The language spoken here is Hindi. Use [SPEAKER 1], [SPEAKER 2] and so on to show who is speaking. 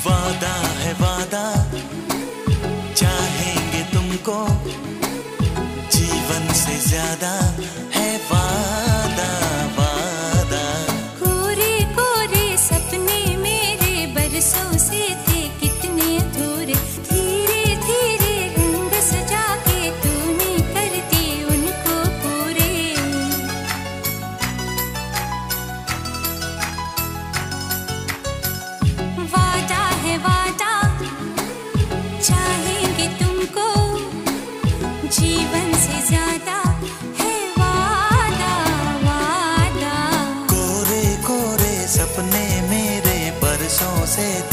[SPEAKER 1] वादा है वादा, चाहेंगे तुमको, जीवन से ज्यादा है वादा वादा।
[SPEAKER 2] कोरे कोरे सपने मेरे बरसों से थे कितने अधूरे, धीरे धीरे रंग सजा के तूने कर दिए उनको पूरे। वादा है वादा, चाहेंगे तुमको, जीवन से ज्यादा है वादा वादा।
[SPEAKER 1] कोरे कोरे सपने मेरे बरसों से